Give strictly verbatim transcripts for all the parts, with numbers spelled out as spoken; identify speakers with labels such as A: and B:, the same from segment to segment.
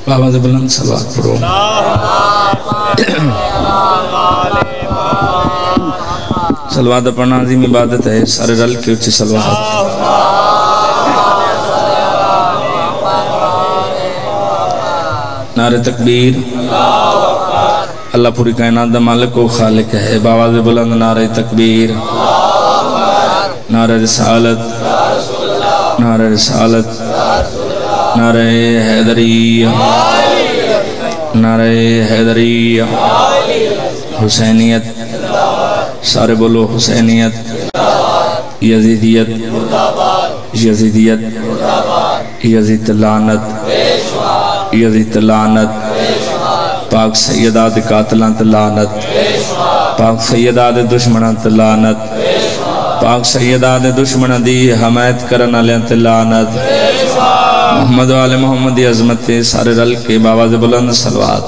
A: بابا دے بلند صلوات پڑھو صلوات پڑھنا عظیم عبادت ہے سارے رل کے اچھی صلوات نعرہ تکبیر اللہ پوری کائنات دا مالک و خالق ہے بابا دے بلند نعرہ تکبیر نعرہ رسالت نعرہ رسالت نعرہ حیدری نعرہ حیدری حسینیت سارے بولو حسینیت یزیدیت یزیدیت یزید لعنت یزید لعنت پاک سیدات قاتلان لعنت پاک سیدات دشمنان لعنت پاک سیدات دشمنان دی حمایت کرن علیہ لعنت محمد و آل محمد دی عظمت سارے رل کے بابا دے بلند صلوات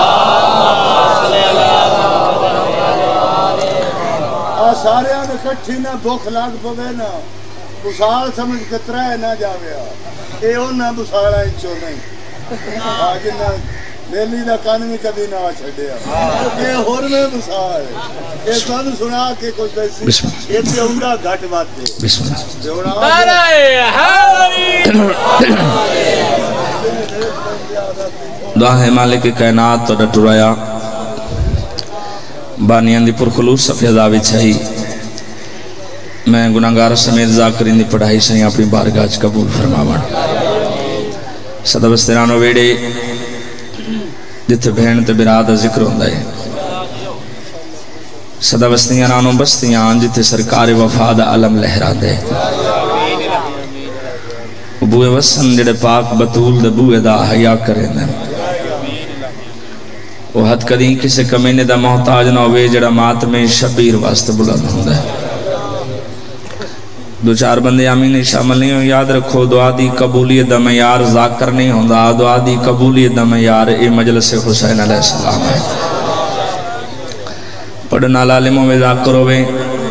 B: سارے آنے کٹھی نہ بھوک لاگ پوے نا بسال سمجھ کترہ ہے نہ جاویا اے ہون نہ بسال آئی چو نہیں آگے نہ میلی نہ کانوی کبھی نہ چھڑیا اے ہون میں بسال ہے اے سوانو سنا کے کچھ بیسی اے تے ہونگا گھٹ بات دے
A: بسم اللہ دعا ہے مالک کائنات تو ڈٹورایا بانیاں دی پرخلوص سفیدہ بچھائی میں گناہگار سمیت ذاکرین دی پڑھائی سے اپنی بارگاہ قبول فرماوان صدا بسترانو ویڑے جتے بہن تے برادہ ذکر ہوندہ ہے صدا بستیانو بستیان جتے سرکار وفاد علم لہران دے بوئے وسن جڑے پاک بطول دے بوئے دا حیاء کریں دے وہ حد کدیں کسے کمینے دا محتاج نہ ہوئے جڑا مات میں شبیر واسطہ بلند ہوندہ ہے دو چار بندے آمین شامل نہیں ہوں یاد رکھو دعا دی قبولیت دا معیار ذاکر نہیں ہوندہ دعا دی قبولیت دا معیار اے مجلس حسین علیہ السلام ہے پڑھنا لالموں میں ذاکر ہوئے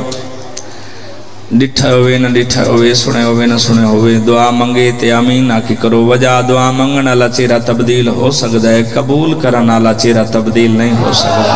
A: ڈٹھا ہوئے نہ ڈٹھا ہوئے سنے ہوئے نہ سنے ہوئے دعا منگے تے آمین نہ کی کرو وجہ دعا منگنا لا چیرہ تبدیل ہو سکتا ہے قبول کرنا لا چیرہ تبدیل نہیں ہو سکتا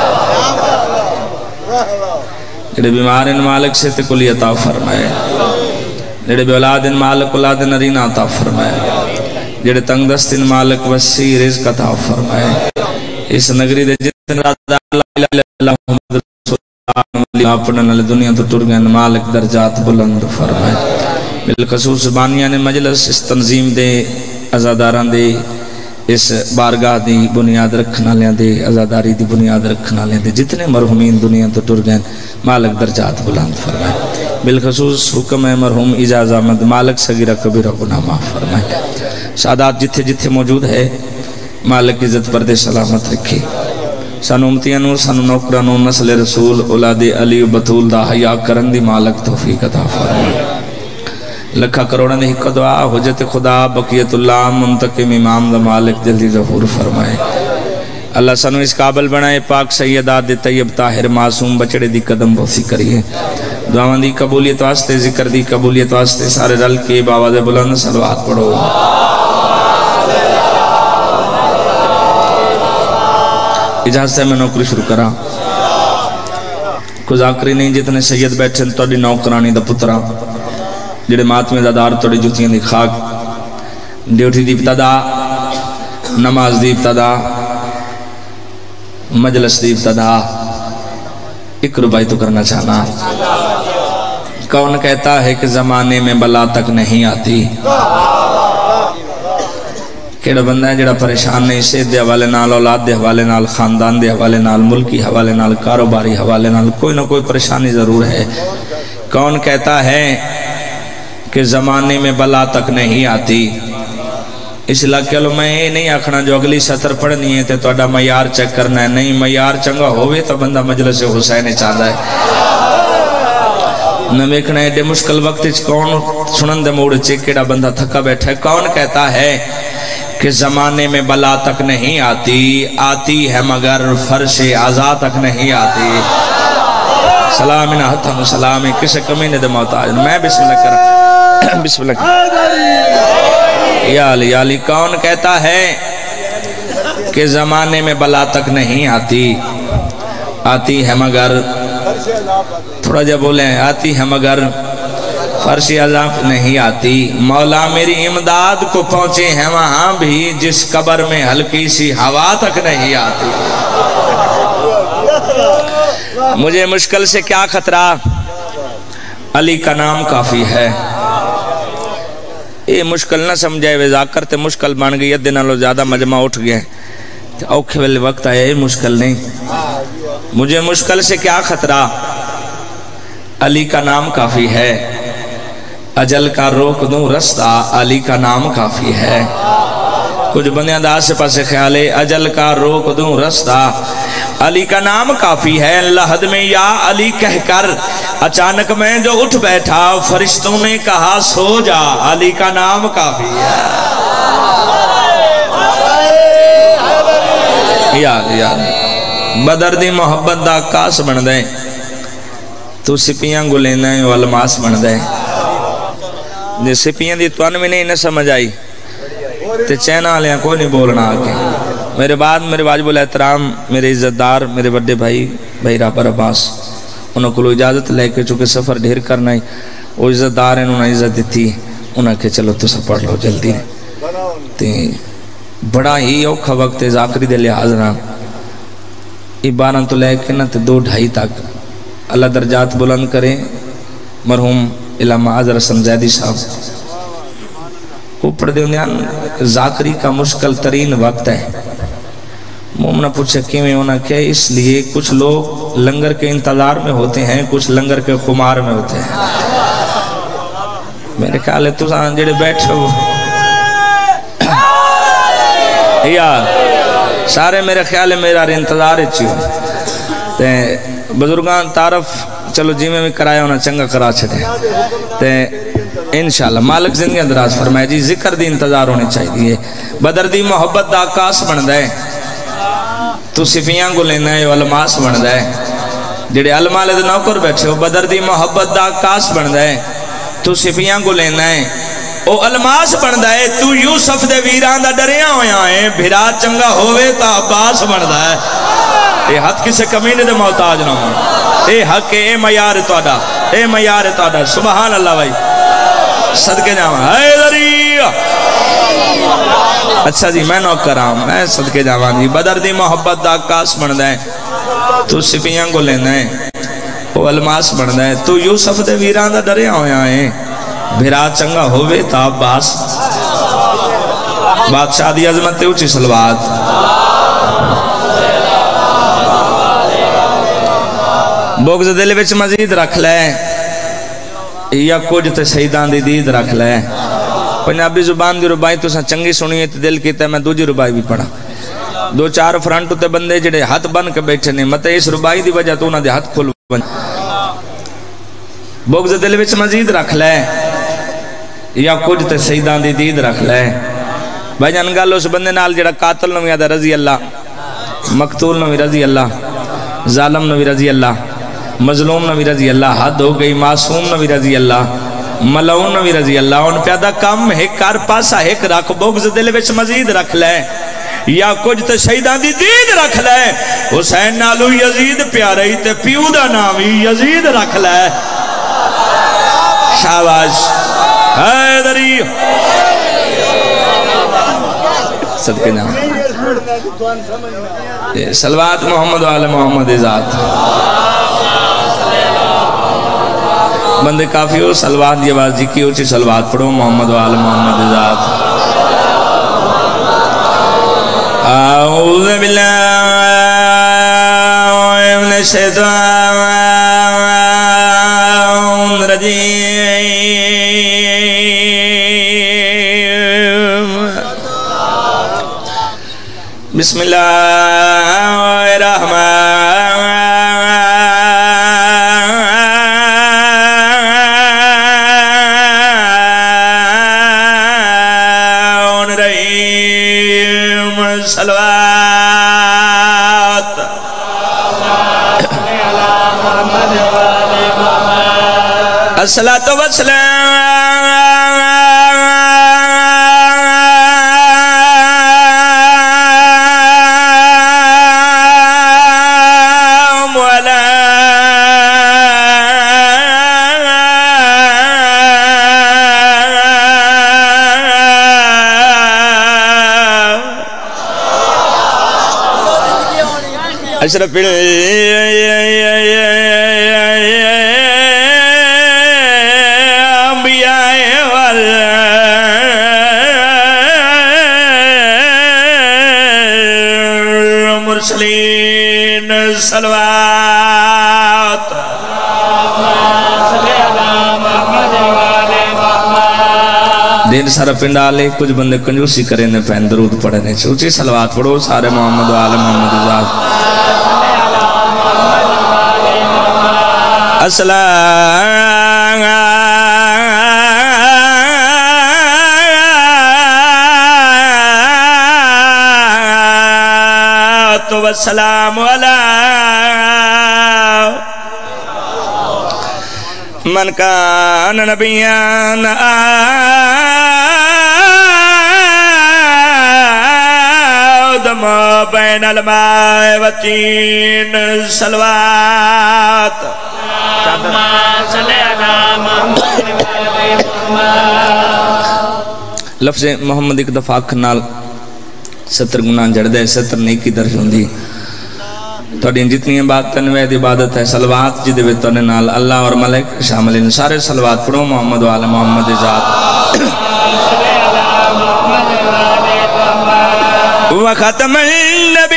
A: جڑے بیمار ان مالک سے تے کلی عطا فرمائے جڑے بے اولاد ان مالک اولاد نرین عطا فرمائے جڑے تنگ دست ان مالک وسیع رزق عطا فرمائے اس نگری دے جتن رضا اللہ اللہ محمد اپنا نل دنیا تو ٹر گئے مالک درجات بلند فرمائے بالخصوص بانیاں نے مجلس اس تنظیم دے ازاداران دے اس بارگاہ دی بنیاد رکھنا لیا دے ازاداری دی بنیاد رکھنا لیا دے جتنے مرحومین دنیا تو ٹر گئے مالک درجات بلند فرمائے بالخصوص حکم ہے مرحوم اجاز احمد مالک صغیرہ کبیرہ گناہ معاف فرمائے سادات جتھے جتھے موجود ہے مالک عزت پردے سلامت رکھے سانو امتیانو سانو نوکرانو نسل رسول اولاد علی و بطول دا حیاء کرن دی مالک توفیق عطا فرمائے لکھا کروڑا نے حق دعا حجت خدا بقیت اللہ منتقم امام دا مالک جلدی ظہور فرمائے اللہ سانو اس قابل بنائے پاک سیدات دے طیب طاہر معصوم بچڑے دی قدم بوسی کریے دعاوان دی قبولیت واسطے ذکر دی قبولیت واسطے سارے رل کے باواز بلند صلوات پڑھو اجازت ہے میں نوکری شروع کرا کوئی ذاکری نہیں جتنے سید بیٹھے توڑی نوکرانی دا پترا جڑے ماتمے دادار توڑی جوتیاں دی خاک ڈیوٹی دی ابتدا نماز دی ابتدا مجلس دی ابتدا ایک روپائی تو کرنا چاہنا کون کہتا ہے کہ زمانے میں بلا تک نہیں آتی کیڑا بندہ ہے جڑا پریشان نہیں صحت دے حوالے نال اولاد دے حوالے نال خاندان دے حوالے نال ملکی حوالے نال کاروباری حوالے نال کوئی نہ کوئی پریشانی ضرور ہے کون کہتا ہے کہ زمانے میں بلا تک نہیں آتی اس علاقے لو میں یہ نہیں آکھنا جو اگلی سطر پڑھنی ہے تے توڑا معیار چیک کرنا ہے نہیں معیار چنگا ہوئے تو بندہ مجلس حسین چاہتا ہے نہ ویکھنا ہے دے مشکل وقت کون سنن دے موڑ چیکڑا بندہ تھکا بیٹھا ہے کون کہتا ہے کہ زمانے میں بلا تک نہیں آتی آتی ہے مگر فرش آزاد تک نہیں آتی سلامی نہ ہتھا سلامی کسے کمینے دے محتاج میں بسم اللہ کر بسم اللہ کر یا علی یا علی کون کہتا ہے کہ زمانے میں بلا تک نہیں آتی، آتی ہے مگر، تھوڑا جا بولیں، آتی ہے مگر فرش عذاب نہیں آتی۔ مولا میری امداد کو پہنچے ہیں وہاں بھی جس قبر میں ہلکی سی ہوا تک نہیں آتی۔ مجھے مشکل سے کیا خطرہ، علی کا نام کافی ہے۔ یہ مشکل نہ سمجھائے وذاکر تے مشکل بن گئی، ادھے نالوں زیادہ مجمع اٹھ گئے، اوکھے والے وقت آیا، یہ مشکل نہیں۔ مجھے مشکل سے کیا خطرہ، علی کا نام کافی ہے، اجل کا روک دوں رستہ، علی کا نام کافی ہے۔ کچھ بندیاں دا سے پاسے خیال ہے، اجل کا روک دوں رستہ، علی کا نام کافی ہے۔ لحد میں یا علی کہہ کر اچانک میں جو اٹھ بیٹھا، فرشتوں نے کہا سو جا، علی کا نام کافی ہے۔ یاد یاد بدر دی محبت دا کاس بن دے، تو سپیاں گلینا ہے والماس بن دے۔ جی سپیاں دی توان میں نہیں نہ سمجھ آئی تے چینہ آلیاں کوئی نہیں بولنا آگے۔ میرے بعد میرے واجب الاحترام میرے عزت دار میرے بڑے بھائی بھائی رابر عباس، انہوں کو اجازت لے کے چونکہ سفر ڈھیر کرنا ہے، وہ عزت دار ہیں، انہوں نے عزت دیتی، انہوں نے کہا چلو تو سب پڑھ لو جلدی۔ تے بڑا ہی اوکھا وقت ہے ذاکری دے لحاظ نہ، یہ بارہ تو لے کے نا تے دو ڈھائی تک اللہ درجات بلند کرے مرحوم علامہ عذر حسن زیدی صاحب اوپر دے انہیں ذاکری کا مشکل ترین وقت ہے۔ مومنہ پوچھے کیویں ہونا کیا، اس لیے کچھ لوگ لنگر کے انتظار میں ہوتے ہیں، کچھ لنگر کے خمار میں ہوتے ہیں۔ میرے خیال ہے تو سان جڑے بیٹھے ہو یا سارے میرے خیال ہے میرا انتظار اچھی ہو تے بزرگان تعارف چلو جی میں بھی کرایا ہونا چنگا کرا چھڑے تے انشاءاللہ مالک زندگی اندراز فرمائے جی ذکر دی انتظار ہونے چاہیے۔ بدر دی محبت دا آکاس بن دے، تو صفیاں کو لینا ہے علماس بن دے، جڑے علماء لے دے نوکر بیٹھے ہو، بدر دی محبت دا آکاس بن دے، تو صفیاں کو لینا ہے او علماس بن دے، تو یوسف دے ویران دا ڈریاں ہویا ہے، بھرا چنگا ہوئے تا عباس بن دے۔ اے حد کسے کمینے دے محتاج نہ ہوں، اے حق اے معیار توڑا، اے معیار توڑا، سبحان اللہ بھائی صدقے جاواں حیدری۔ اچھا جی میں نوکر آؤں، میں صدقے جاواں جی بدر دی محبت دا آکاس بن دے، تو سپیاں کو لینا ہے وہ الماس بن دے، تو یوسف دے ویران دا ڈرے ہویا ہے، بھرا چنگا ہوئے تا عباس۔ بادشاہ دی عظمت تے اچھی صلوات۔ بغض دل وچ مزید رکھ لے یا کچھ تے شہیدان دی دید رکھ لے۔ پنجابی زبان دی ربائی تو ساں چنگی سنیے تے دل کیتا ہے میں دو جی ربائی بھی پڑھا، دو چار فرنٹ تے بندے جڑے ہاتھ بن کے بیٹھے نے، مطلب اس ربائی دی وجہ تو انہاں دے ہاتھ کھل بن۔ بغض دل وچ مزید رکھ لے یا کچھ تے شہیدان دی دید رکھ لے۔ بھائی جان گل اس بندے نال جڑا قاتل نوی آدھا رضی اللہ، مقتول نوی رضی اللہ، ظالم نوی رضی اللہ، مظلوم نبی رضی اللہ، حد ہو گئی معصوم نبی رضی اللہ، ملعون نبی رضی اللہ، ان پیدا کم ایک کار پاسا ایک رکھ، بغض دل وچ مزید رکھ لے یا کچھ تے شہیدان دی دید رکھ لے۔ حسین نالو یزید پیارئی تے پیو دا نامی یزید رکھ لے۔ شاباش حیدری صدقے نام صلوات محمد و آل محمد ذات۔ بندے کافی ہو سلوات یہ آواز جی کی اچھی سلوات پڑھو محمد و آل محمد ذات۔ اعوذ باللہ من الشیطان الرجیم، بسم اللہ الرحمن صلوات۔ الصلاة والسلام اشرف الانبیاء والمرسلین صلوات دین سارا پنڈ آلے کچھ بندے کنجوسی کریں نے پہن درود پڑھنے سے اچھی صلوات پڑھو سارے محمد و آل محمد ذات الصلاة والسلام علی من کان نبیان آدم بین الماء والتین صلوات لفظ محمد ایک دفعہ کھنال ستر گناہ جڑ دے ستر نیکی درج ہوندی توڑی جتنی بات تنوید عبادت ہے صلوات جی دے بیتونے نال اللہ اور ملک شامل ان سارے صلوات پڑھو محمد و آل محمد ذات وختم النبی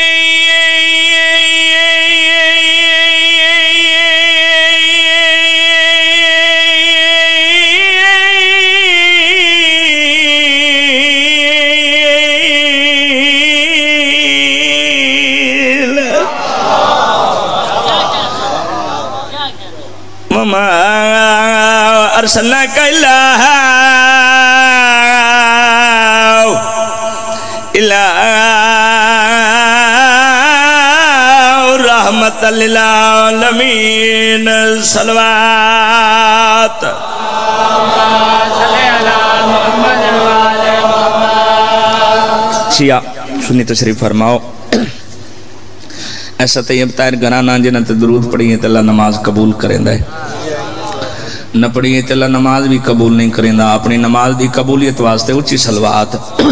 A: وما أرسلناك إلا إلا رحمة للعالمين صلوات شیعہ سنی تشریف فرماؤ ایسا طیب طاہر گھرانا جنہ تے درود پڑھئے تے اللہ نماز قبول کریں دے نہ پڑھئے تے اللہ نماز بھی قبول نہیں کریں دا اپنی نماز دی قبولیت واسطے اچھی صلوات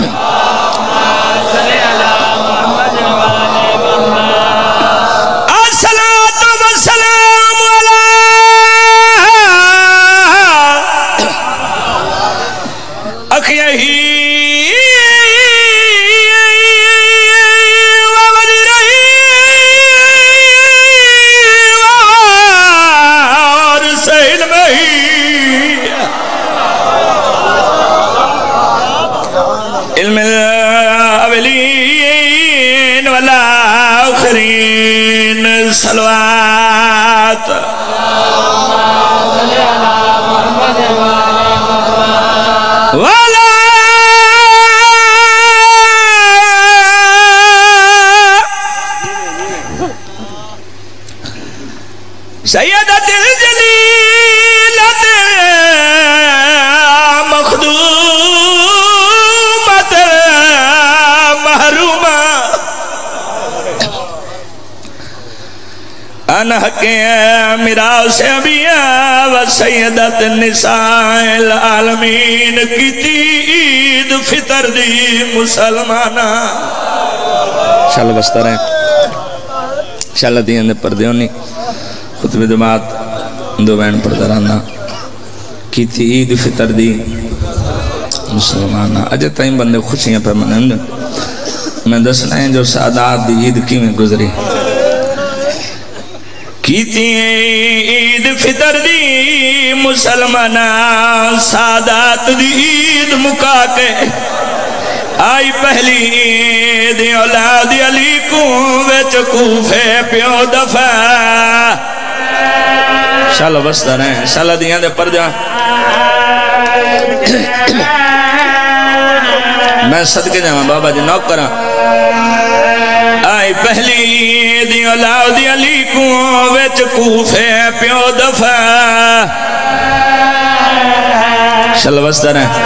A: علم الاولین والآخرین صلوات والا سیدت الجلیلت مخدومت محرومہ انحق میراث انبیاء و سیدت نساء العالمین کی عید فطر دی مسلمانہ انشاءاللہ بستا رہے انشاءاللہ دیئے نے پردے ہونی خطبہ جماعت دو بین پردہ رہنا کی تھی عید فطر دی مسلمانہ اجے تائیں بندے خوشیاں پہ منند میں دسنا ہے جو سعادات دی عید کی میں گزری کی تھی عید فطر دی مسلمانہ سعادات دی عید مکا کے آئی پہلی عید اولاد علی کو وچ کوفے پیو دفع شالہ بستا رہے ہیں شالہ دیاں دے پر جا میں صدقے جاؤں بابا جی نوک کرا آئی پہلی عید اولاد علی کو وچ کوفے پیو دفع شالہ بستا رہے ہیں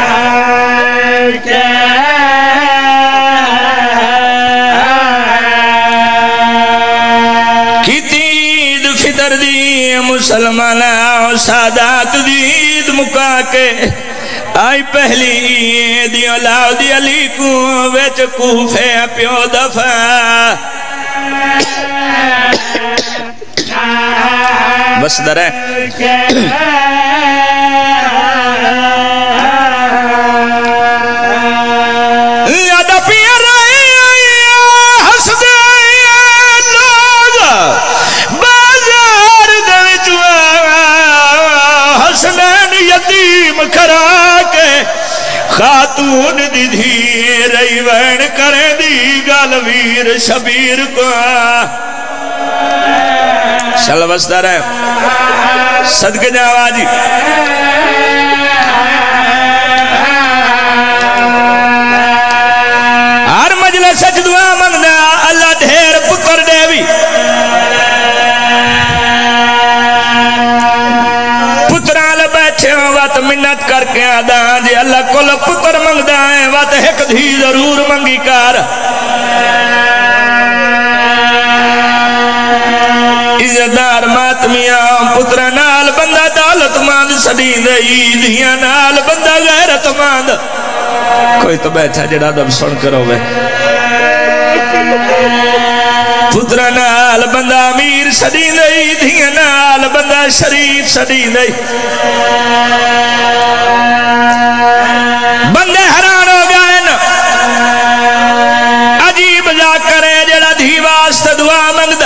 A: مسلمانہ سادات دی عید مکا کے آئی پہلی عید اولاد علی کو وچ کوفے پیو دفع وسدر ہے یاد پیا رہے ہس دے لوگ بازار دے وچ حسنین یتیم کرا کے خاتون دی دھی رہی وین کریں دی گال ویر شبیر کو شل وسدہ رہے صدق جاوا جی ہر مجلس سچ دعا منگنا اللہ ڈھیر پتر دے بھی پتران بیٹھے ہوں وات منت کر کے آدھا جی اللہ کل پتر منگدہ ہے وات ایک دھی ضرور منگی کار عزتدار ماتمیاں پتر نال بندہ دولت ماند سڑی دئی دھیاں نال بندہ غیرت ماند کوئی تو بیٹھا جڑا دب سن کرو گے پتر نال بندہ امیر سڑی دئی دھیاں نال بندہ شریف سڑی دئی بندے حیران ہو گئے نا عجیب جا کرے جڑا دھی واسطے دعا منگدا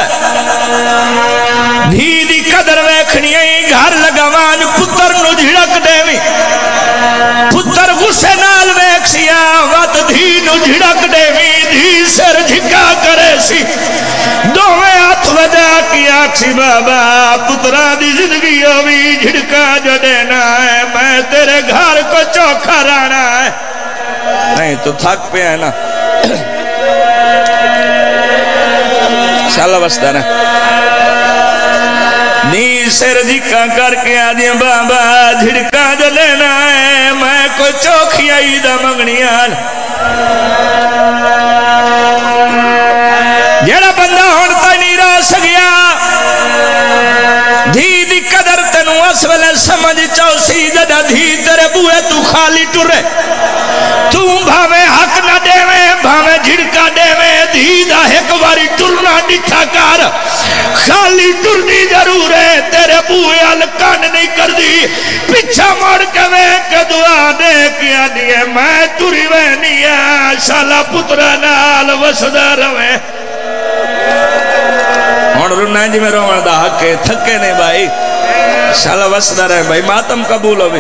A: دھی دی قدر ویکھنی گھر لگاوان پتر نو جھڑک دیویں پتر غصے نال ویکھ سیا وات دھی نو جھڑک دیویں دھی سر جھکا کرے سی دوویں ہاتھ وجا کی آکسی بابا پترا دی زندگی ہوئی جھڑکا جو دینا ہے میں تیرے گھر کو چوکھا رانا ہے نہیں تو تھک پہ ہے نا شاءاللہ وسطہ نا نی سر جھکا کر کے آدھیں بابا جھڑکا جو لینا ہے میں کوئی چوکھی آئی دا منگنی آل جیڑا بندہ ہونتا نہیں رہ سگیا دھی دی قدر تنو اسولے سمجھ چوسی جدہ دھی تیرے بوئے تو خالی ٹرے تو بھاویں حق نہ دے میں بھاویں جھڑکا دے میں دھی دا ایک باری ٹرنا ڈٹھا کار خالی ٹرنی ضرور ہے تیرے بوئے الکان نہیں کر دی پچھا موڑ کے میں کہ دعا دے کیا دیئے میں ٹری وینیا شالا پترہ نال وسدہ روے ہون رنہ جی میں روان دا حق ہے تھکے نہیں بھائی شالا وسدہ رہے بھائی ماتم قبول ہو بھی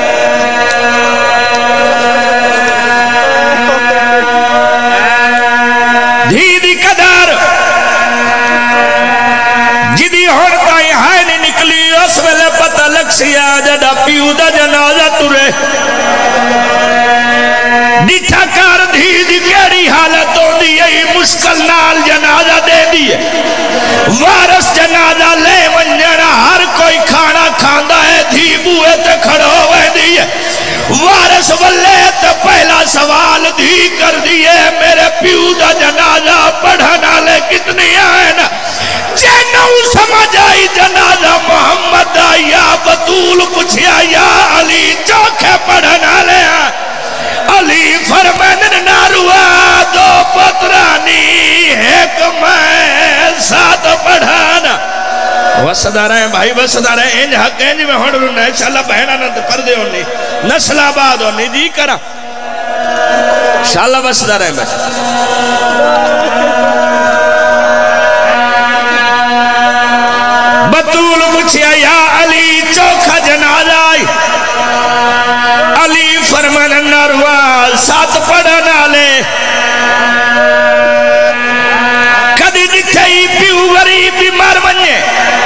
A: دھی دی قدر جدی ہوڑتا ہی ہائے نہیں نکلی اس ویلے پتہ لگ سیا جڑا پیو دا جنازہ ترے ڈٹھا کار دھی دی کیڑی حالت ہو دی یہی مشکل نال جنازہ دے دیئے وارس جنازہ لے ونجنا ہر کوئی کھانا کھاندا ہے دھی بوئے تے کھڑو ہوئے دیئے وارس واللے تے پہلا سوال دھی کر دیئے میرے پیو دا جنازہ پڑھنا لے کتنی آئین جنہوں سمجھ آئی جنازہ محمد یا بطول پچھیا یا علی چوکھے پڑھنا لے علی فرمین ناروا دو پترانی ایک میں ساتھ پڑھانا وسدہ رہے بھائی وسدہ رہے انج حق انج میں ہونڈ رہنے انشاءاللہ بہنہ نہ کر دے ہونی نسل آباد ہونی دی کرا انشاءاللہ وسدہ رہے بھائی بطول پچھیا یا علی چوکھا جنازہ آئی علی فرمان نروال ساتھ پڑھنا لے کدی دکھائی پیو غریب بیمار بننے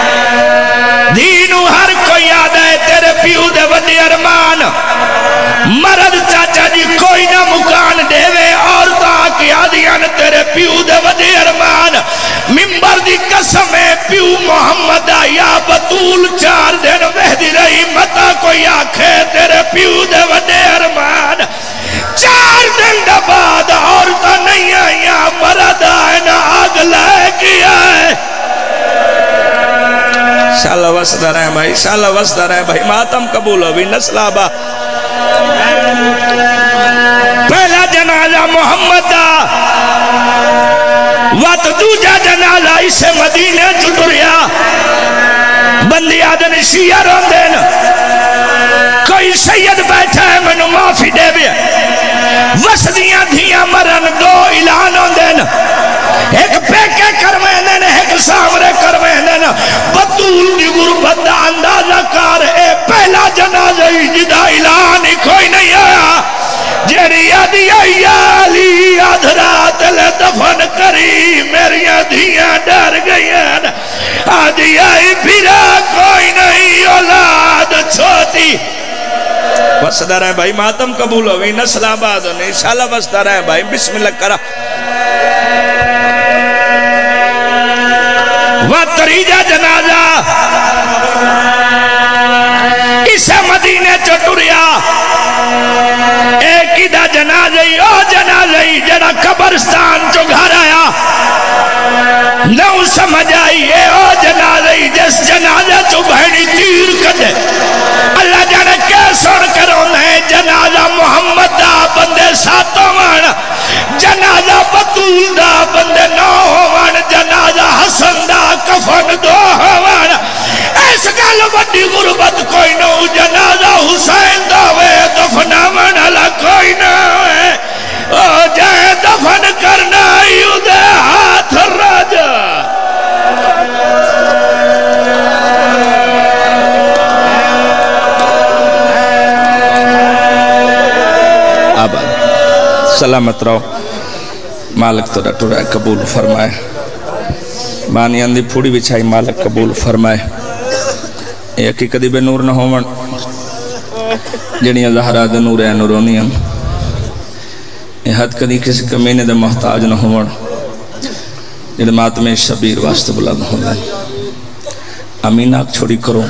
A: دینو ہر کوئی یاد ہے تیرے پیو دے ودی ارمان مرد چاچا جی کوئی نہ مکان دے وے اور تاک یادیان تیرے پیو دے ودی ارمان ممبر دی قسم ہے پیو محمد یا بطول چار دن مہدی رہی متا کوئی آنکھے تیرے پیو دے ودی ارمان چار دن دباد عورتہ نہیں آیا مرد آئے نہ آگ لائے کیا ہے شاءاللہ وسدہ رہے بھائی شاءاللہ وسدہ رہے بھائی ماتم قبول ہوئی نسل آبا پہلا جنازہ محمد دا وقت دوجہ جنازہ اسے مدینہ چھٹریا بندی آدن شیعہ رون دین کوئی سید بیٹھا ہے منو معافی دے بھی وسدیاں دھیاں مرن دو اعلان ہوں دین ایک پیکے کرویں دین ایک سامرے کرویں دین بطول دی غربت دا اندازہ کار اے پہلا جنازہ جدا اعلان ہی کوئی نہیں آیا جیری آدھی آئی آدھرات لے دفن کری میری آدھیاں ڈر گئی آدھی آئی پھرا کوئی نہیں اولاد چھوٹی بسدہ رہے بھائی ماتم قبول ہوئی نسل آباد ہونے انشاءاللہ بسدہ رہے بھائی بسم اللہ کرا وطریجہ جنازہ اسے مدینے چٹوریا ایک ہی دا جنازہی او جنازہی جڑا قبرستان چو گھر آیا نو سمجھ آئی اے او جنازہی جس جنازہ چو بہنی تیر کدے اللہ جانے کیسر کرو نہیں جنازہ محمد دا بندے ساتوں مان جنازہ بطول دا بندے نو ہوان جنازہ حسن دا کفن دو ہوان اس گل بڑی غربت کوئی نو جنازہ حسین دا وے دفنا من اللہ کوئی نو ہے او جائے دفن کرنا یو دے ہاتھ راجہ سلامت رہو مالک تو ڈٹو رہے قبول فرمائے بانی اندھی پھوڑی بچھائی مالک قبول فرمائے یہ حقیقت بے نور نہ ہومن جنیاں زہرہ دے نور ہے نورونیاں یہ حد کدی کسی کمینے دے محتاج نہ ہومن جنہیں ماتمیں شبیر واسطے بلند ہوندہ امین آگ چھوڑی کرو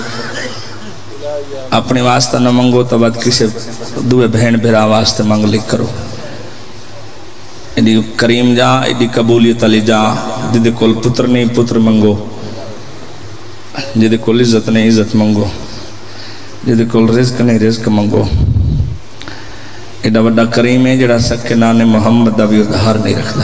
A: اپنے واسطہ نہ منگو تبت کسی دوے بہن بھرا واسطے منگ لکھ کرو ایڈی کریم جا ایڈی قبولیت علی جا جدے کول پتر نہیں پتر منگو جدے کول عزت نہیں عزت منگو جدے کول رزق نہیں رزق منگو ایڈا وڈا کریم ہے جڑا سکے نانے محمد دا بھی ادھار نہیں رکھدا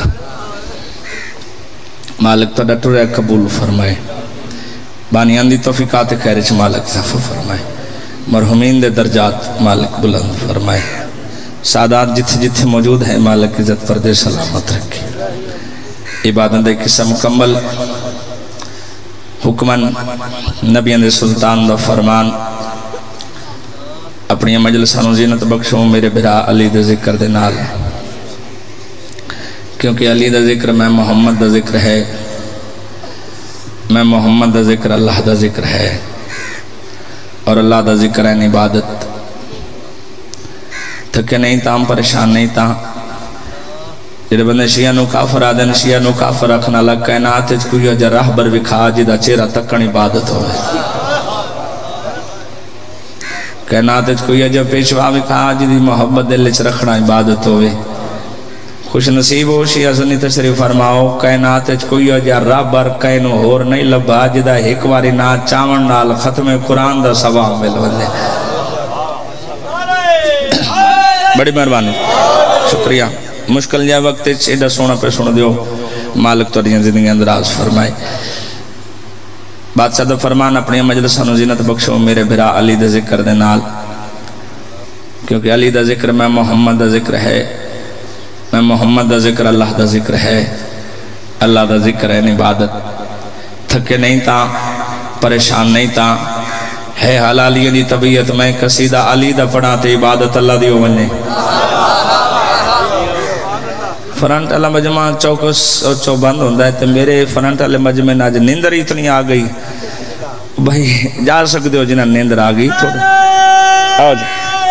A: مالک تو ڈٹو رہے قبول فرمائے بانی اندھی توفیقات خیرچ مالک صفو فرمائے مرحومین دے درجات مالک بلند فرمائے سادات جتھے جتھے موجود ہے مالک عزت پردے سلامت رکھے عبادت دے قصہ مکمل حکمن نبیان دے سلطان دا فرمان اپنی مجلسانوں زینت بخشوں میرے بھرا علی دے ذکر دے نال کیونکہ علی دا ذکر میں محمد دا ذکر ہے میں محمد دا ذکر اللہ دا ذکر ہے اور اللہ دا ذکر ہے عبادت تھکے نہیں تاں پریشان نہیں تاں جڑے بندے شیعہ نو کافر آدن شیعہ نو کافر رکھنا لگ کائنات اچھ کوئی اجا راہ بر وکھا جدہ چیرہ تکن عبادت ہوئے کائنات اچھ کوئی اجا پیشوا وکھا جدی محبت دل اچھ رکھنا عبادت ہوئے خوش نصیب ہو شیعہ سنی تشریف فرماؤ کائنات اچھ کوئی اجا راہ بر کائنو ہور نہیں لبا جدہ ایک واری نا چاون نال ختم قرآن دا سواب مل ولے بڑی مہربانی شکریہ مشکل جائے وقت ایڈا سونا پہ سن دیو مالک تو دیاں زندگی اندراز فرمائے بادشاہ دا فرمان اپنی مجلسانو زینت بخشو میرے بھرا علی دا ذکر دے نال کیونکہ علی دا ذکر میں محمد دا ذکر ہے میں محمد دا ذکر اللہ دا ذکر ہے اللہ دا ذکر ہے عبادت تھکے نہیں تا پریشان نہیں تا ہے حلالی دی طبیعت میں قصیدہ علی دا پڑھاتے عبادت اللہ دیو بننے فرنٹ اللہ مجمع چوکس اور چوبند ہوندہ ہے تو میرے فرنٹ اللہ مجمع ناج نیندر اتنی آگئی بھائی جا سکتے ہو جنہ نیندر آگئی تھوڑا آؤ جی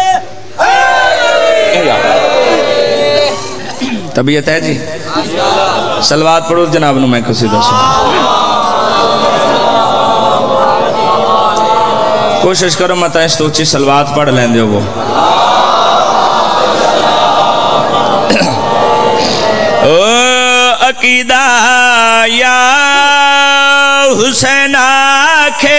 A: طبیعت ہے جی سلوات پڑھو جناب نو میں قصیدہ سنا کوشش کرو مطا اس تو اچھی سلوات پڑھ لیں دے وہ عقیدہ یا حسین آکھے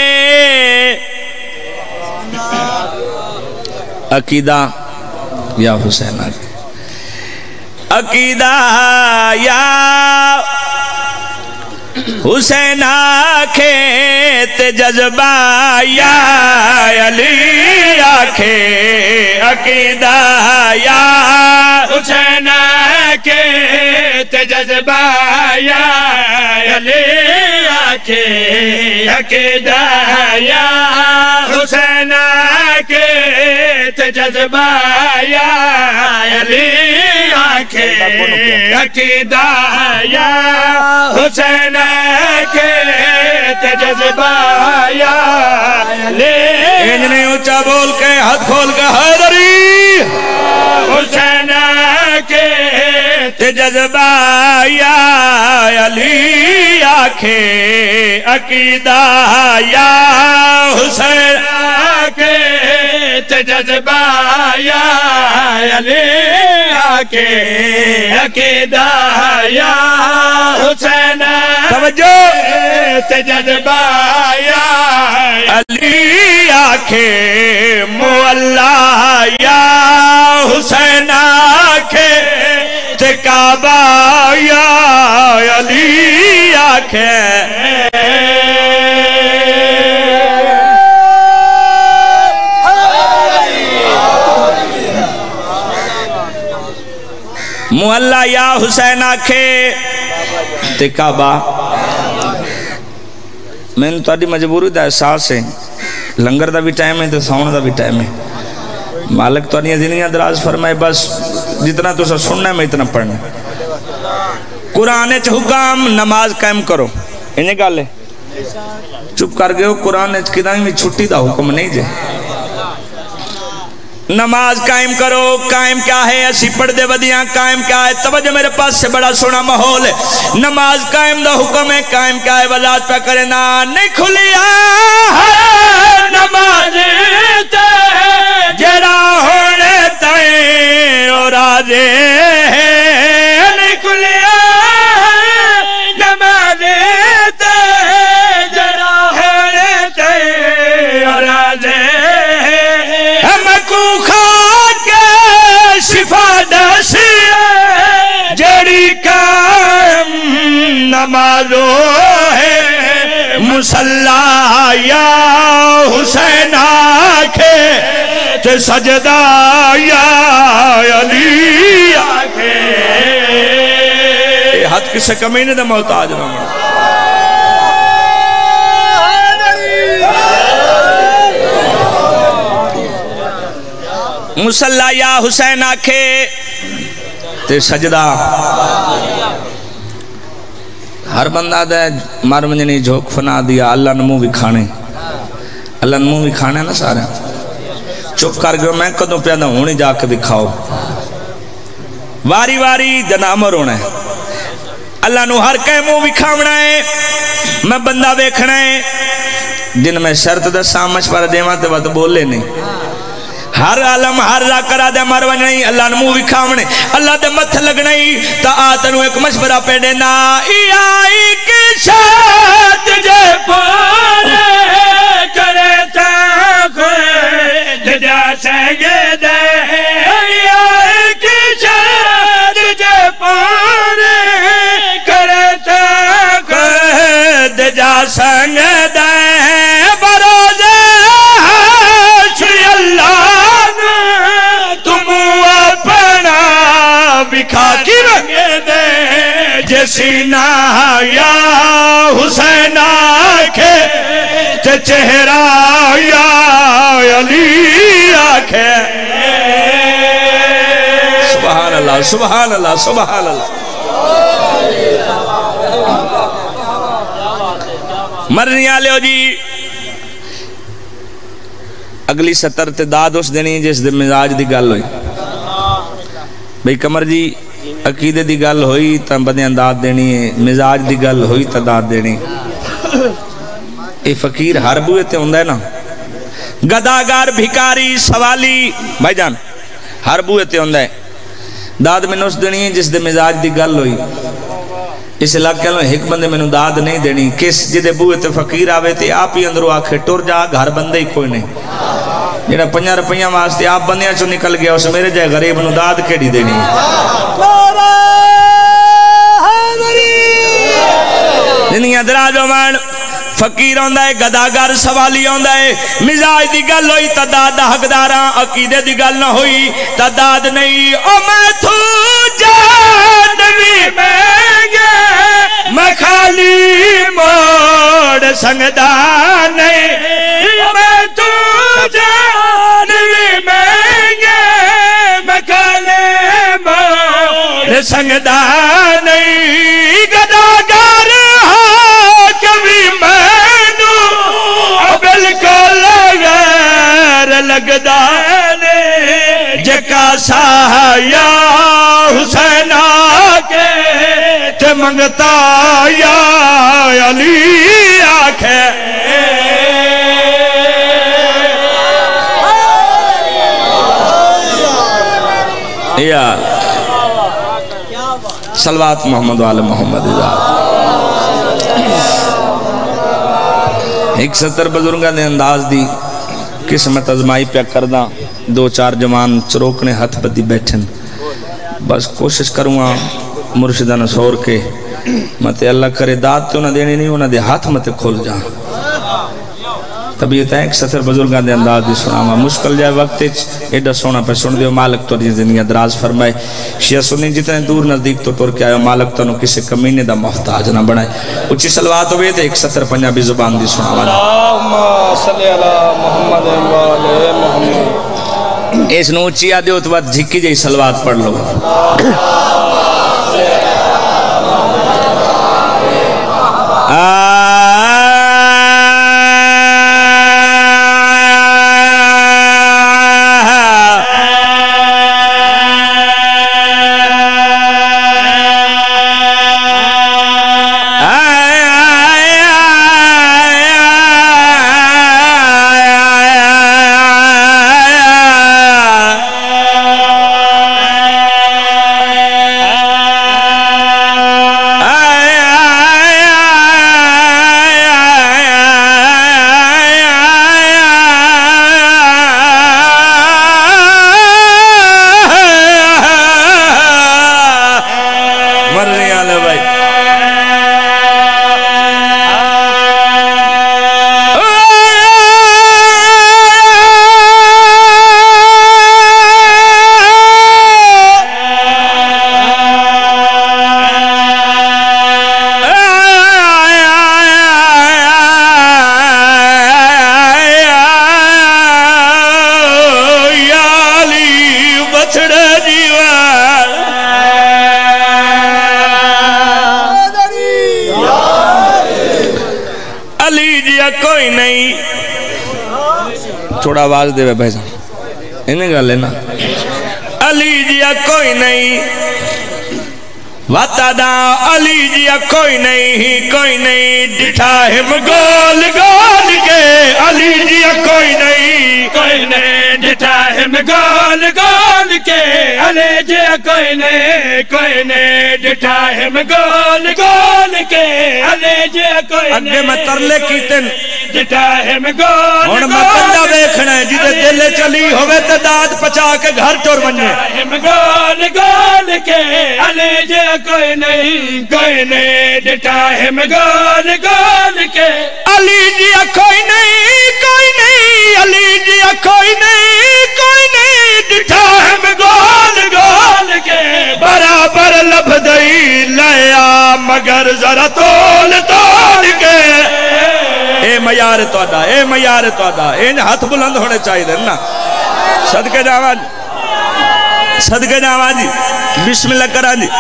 A: عقیدہ یا حسین آکھے عقیدہ یا حسین آکھے تے جذبہ یا علی آکھے عقیدہ یا
C: حسین آکھے تے جذبہ یا علی آکھے عقیدہ یا حسین آکھے تے جذبہ یا علی آکھے عقیدہ یا حسین آکھے تے جذبہ یا علی
A: انجنے اونچا بول کے ہاتھ کھول کے حیدری
C: حسین آکھے
A: تے جذبہ یا علی آکھے عقیدہ یا حسین
C: آکھے تے جذبہ یا علی آکھے عقیدہ یا حسین
A: توجہ
C: تے جذبہ یا
A: علی آکھے مولا یا حسین آکھے تے کعبہ یا علی آکھے مولا یا حسین آکھے تے کعبہ میں نے تاری مجبوری دا احساس ہے لنگر دا بھی ٹائم ہے تو ساؤن دا بھی ٹائم ہے مالک تو نہیں زندگیاں دراز فرمائے بس جتنا تو سا سننا ہے میں اتنا پڑھنا قرآن چ حکام نماز قائم کرو انہیں گالے چپ کر گئے ہو قرآن چ کدائیں میں چھٹی دا حکم نہیں جے نماز قائم کرو قائم کیا ہے اسی پڑھ دے ودیاں قائم کیا ہے توجہ میرے پاس سے بڑا سونا ماحول ہے نماز قائم دا حکم ہے قائم کیا ہے وضاحت پہ کرے نا نہیں کھلیا ہے نماز تے جڑا ہونے تائیں اور آجے
C: نہیں کھلیا ہے نماز تے جڑا ہونے تائیں اور آجے
A: شفا دسی جڑی قائم نمازو ہے مصلی یا حسین آکھے تے سجدہ یا علی آکھے حد کسے کمینے دا محتاج نہ مڑا مصلی یا حسین آکھے تے سجدہ ہر بندہ دے مار منجنی جھوک فنا دیا اللہ نمو بھی کھانے اللہ نمو بھی کھانے نا سارے چپ کر گئے میں کدوں پیدا ہونی جا کے دکھاؤ واری واری جنامر ہونا ہے اللہ نو ہر کہیں مو بھی کھاونا ہے میں بندہ بیکھنا ہے جن میں شرط دا سامش پر دیوان تے بات بولے نہیں ہر عالم ہر را کرا دے مر ونجنی اللہ نمو بھی کھاونے اللہ دے مت لگنی تا آتنو ایک مشورہ پہ دینا ای آئی کی شاد جے
C: پورے کرے تا خود جا سنگے دے ای آئی کی شاد جے پورے کرے تا
A: خود جا سنگے دے بروزے شری اللہ بکھا کی رنگے دے جسینا یا حسین آکھے تے چہرہ یا علی آکھے سبحان اللہ سبحان اللہ سبحان اللہ مرنی آلے ہو جی اگلی ستر تے داد اس دینی جس دے مزاج دی گل ہوئی بھئی کمر جی عقیدے دی گل ہوئی تا بدیاں داد دینی ہے مزاج دی گل ہوئی تا داد دینی اے فقیر ہر بوئے تے ہوندہ ہے نا گداگار بھکاری سوالی بھائی جان ہر بوئے تے ہوندہ ہے داد میں نوس دینی ہے جس دے مزاج دی گل ہوئی اس علاقے میں ایک بندے میں نو داد نہیں دینی کس جدے بوئے تے فقیر آوے تے آپ ہی اندرو آکھے ٹور جا گھر بندے ہی کوئی نہیں جنہا پنجا رپیاں واسطے آپ بندیاں چو نکل گیا اسے میرے جائے غریب نو داد کیڑی دینی زندگیاں دراز ہومن فقیر ہوندا ہے گداگر سوالی ہوندا ہے مزاج دی گل ہوئی تعداد حقداراں عقیدے دی گل نہ ہوئی تعداد نہیں او میں تو جان بھی میں میں خالی موڑ سنگدا نہیں میں تو جان بھی میں خالی موڑ سنگدا نہیں گداگر ہاں کبھی مینو بالکل غیر لگدا نہیں جکا سا یا حسین آکے تے منگتا یا علی آکھے یا صلوات محمد وآل محمد ایک ستر بزرگاں نے انداز دی قسمت ازمائی پہ کردہ دو چار جوان چروکنے ہاتھ بدی بیٹھن بس کوشش کروں گا مرشدہ نسور کے متے اللہ کرے داد تو نہ دینے نہیں انہاں دے ہاتھ متے کھول جا طبیعت ہے ایک ستر بزرگاں دے انداز دی سناما مشکل جائے وقت ایڈا سونا پہ سن دیو مالک تو زندگی دراز فرمائے شیعہ سنی جتنے دور نزدیک تو ٹور کے آئے مالک تو کسی کمینے دا محتاج نہ بنائے اچھی سلوات ہوئے تھے ایک ستر پنجابی زبان دی سناما
C: اللہم صلی اللہ محمد والے محمد
A: اس نو اچھی آدھے ہو تو بات جھکی جائی سلوات پڑھ لو کوئی نہیں تھوڑا آواز دے بھائی صاحب انہیں گا لینا علی جیا کوئی نہیں واتا دا علی جیا کوئی نہیں کوئی نہیں ڈٹھا ہم گول گول کے علی جیا کوئی نہیں
C: کوئی نہیں ڈٹھا ہم گول گول کے علی جیا کوئی نہیں کوئی نہیں ڈٹھا ہم گول گول کے علی جیا کوئی نہیں
A: اگے میں ترلے کیتن
C: ڈٹھا ہم گول
A: اور میں بندہ بیکھنا ہے جیدے دلے چلی ہوئے تداد پچا کے گھر ٹور بننے
C: ہم گول گول کے علی جیا کوئی نہیں کوئی نہیں ڈٹھا ہم گول گول کے
A: علی جیا کوئی نہیں کوئی نہیں علی جیا کوئی نہیں کوئی نہیں ڈٹھا ہم گول گول کے
C: برابر لبدئی لیا مگر ذرا تول تول کے
A: اے میار تو ادا اے میار تو ادا ان ہاتھ بلند ہونے چاہیے دیں نا صدقے جاوہ جی صدقے جاوہ جی بسم اللہ کرا جی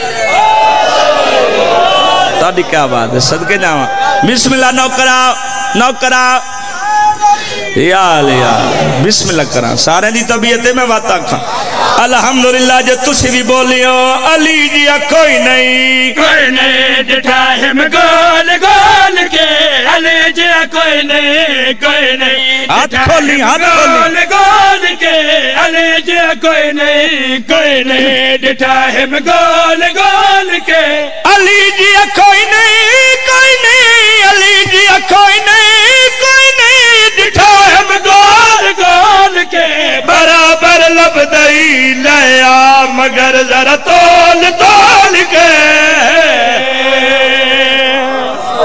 A: تاڑی کیا بات ہے صدقے جاوہ بسم اللہ نو کرا نو کرا یا لیا بسم اللہ کرا سارے دی طبیعتے میں بات آکھا الحمدللہ جو تسی بھی بولیو علی جیا کوئی نہیں
C: کوئی نہیں ڈٹھا ہم گول گول کے علی جیا کوئی نہیں کوئی نہیں
A: ہاتھ کھولی ہاتھ کھولی
C: گول کے علی جیا کوئی نہیں کوئی نہیں ڈٹھا ہم گول گول کے
A: علی جیا کوئی نہیں کوئی نہیں علی جیا کوئی نہیں کوئی نہیں
C: ڈٹھا ہم گول گول کے برابر لبدئی لیا مگر ذرا تول تول کے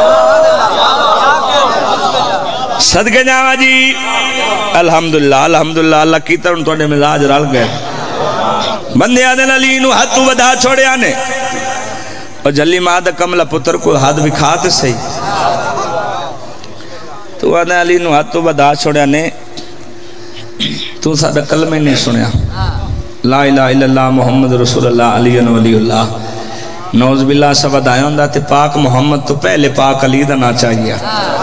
A: صدقے جاوا جی الحمدللہ الحمدللہ اللہ کی طرح تو نے مزاج رل گئے بندے آدھے علی نو ہاتھ تو ودھا چھوڑے آنے اور جلی مادہ کملہ پتر کو ہاتھ بکھاتے سہی تو آدھے علی نو ہاتھ تو ودھا چھوڑے آنے تو سادہ کلمہ نہیں سنیا لا الہ الا اللہ محمد رسول اللہ علی ولی اللہ نوز باللہ سب ودھائے ہوندہ تے پاک محمد تو پہلے پاک علی دا نہ چاہیے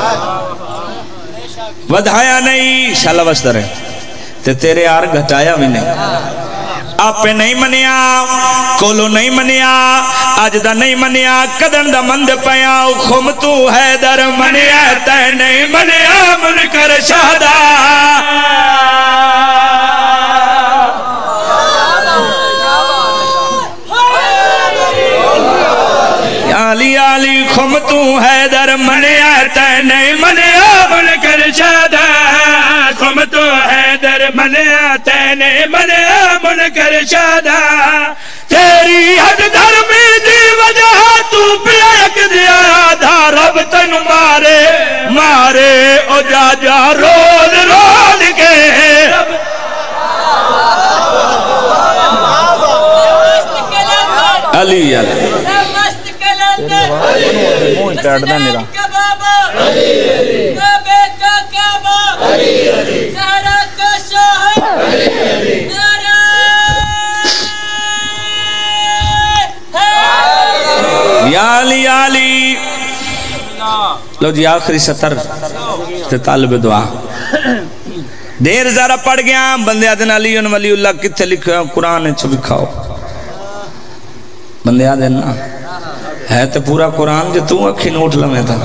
A: ودھایا نہیں شالہ وستر ہے تے تیرے آر گھٹایا بھی نہیں آپ پہ نہیں منیا کولو نہیں منیا آج دا نہیں منیا قدن دا مند پیا خم تو ہے در منیا تے نہیں منیا منکر شہدہ علی علی خم تو ہے در منیا تے نہیں منیا منکر شہدہ خم تو ہے در منیا تے نہیں منیا منکر شہدہ تیری حد دھرمی دی وجہ تو پیک دیا دھا رب تن مارے مارے او جا جا رول رول کے علی علی موہ چاڑنا میرا یا علی علی لو جی آخری سطر تے طالب دعا دیر زارہ پڑھ گیا بندے آدھن علی ولی اللہ کتے لکھو قرآن چھو بکھاؤ بندے آدھن نا ہے تو پورا قرآن جو تو اکھی نوٹ لمیں تھا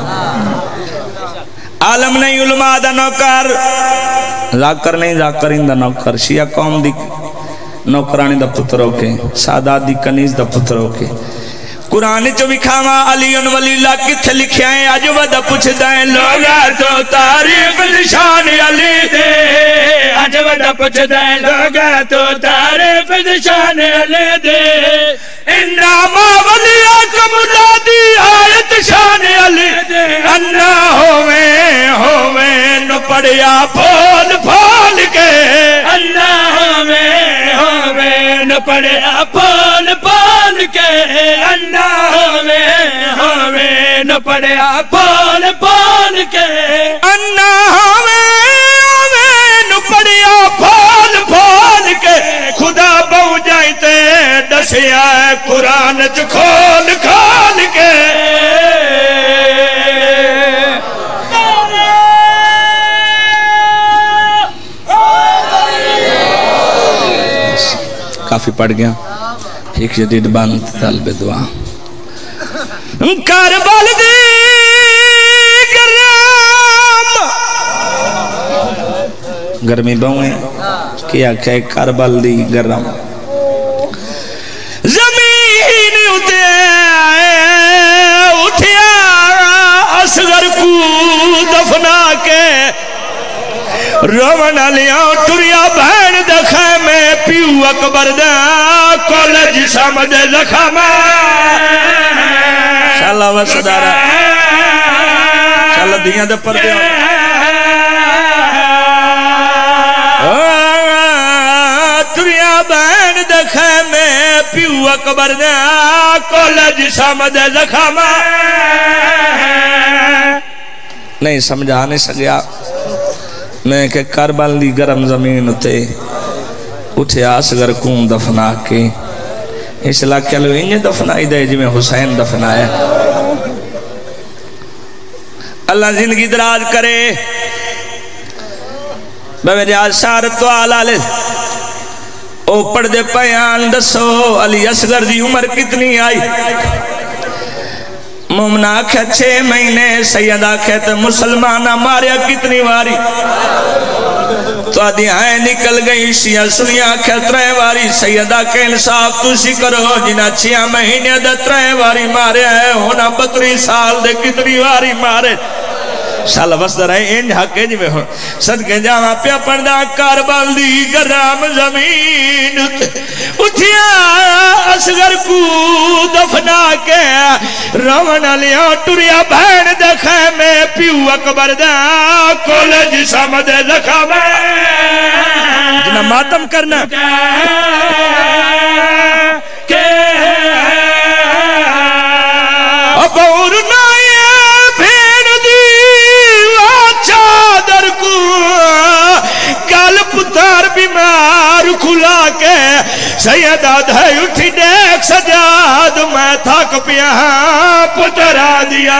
A: عالم نہیں علماء دا نوکر ذاکر نہیں ذاکرین دا نوکر شیعہ قوم دی نوکرانی دا پتروں کے سادات دی کنیز دا پتروں کے قرآن جو بکھاوا علی ولی اللہ کتھے لکھے ہیں آج ودا پوچھ دائیں لوگا تو تعریف نشان علی دے آج ودا پوچھ دائیں لوگا تو تعریف نشان علی دے انما ولی آکم اللہ دی آیت شان علی دے انا ہوئے ہوئے نو پڑیا پھول پھول کے انا ہوئے ہوئے نو پڑیا پھول پھول کے انا ہوئے ہوئے نو پڑیا پھول پھول کے انا ہوئے ہوئے نو پڑیا پھول پھول کے خدا بہو جائیتے دسیا قرآن چ کھول کھول کے کافی پڑھ گیا ایک جدید بند طالب دعا کربل دی گرام گرمی بہویں کیا کہ کربل دی گرام زمین اتے اٹھیا اصغر کو دفنا کے رومن علیاں ٹریا بہن دکھے میں پیو اکبر دا کالج سمجھ زخم شاءاللہ وصدارہ شاءاللہ دیاں دے پر دیا ٹریا بہن دکھے میں پیو اکبر دا کالج سمجھ زخم نہیں سمجھا نہیں سکیا میں کہ کربل دی گرم زمین تے اٹھے آسگر کون دفنا کے اس علاقے لو انہیں دفنائی دے جی میں حسین دفنایا اللہ زندگی دراز کرے میں میرے آشارت تو آلہ لے او پڑھ دے پیان دسو علی اصغر دی عمر کتنی آئی مومنہ کھے چھے مہینے سیدہ کہتے مسلمانہ ماریا کتنی واری تو آدھی آئیں نکل گئی شیعہ سنیا کہت رہے واری سیدہ کے انصاف توسی کرو جنہ چھیا مہینے دت رہے واری مارے ہے ہونا بطری سال دے کتنی واری مارے شاءاللہ بس در ہے انج حقے جی میں ہوں صدقے جاوہ پیا پردہ کربل دی گرام زمین اٹھیا اصغر کو دفنا کے رومن علیاں ٹریا بہن دکھے میں
C: پیو اکبر دا کالج سمد لکھا میں
A: جنہ ماتم کرنا
C: اب اور نائے بھیڑ دیوا چادر کو گل پتار بیمار کھلا کے سیدہ دھائی اٹھی دیکھ سجاد میں تھک پیا پترا دیا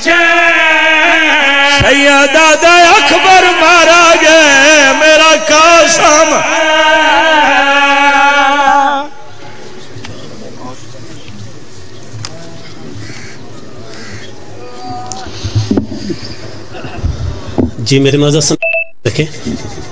C: سیدہ دھائی اکبر مارا گئے میرا قاسم
D: جی میرے معذر سن دیکھیں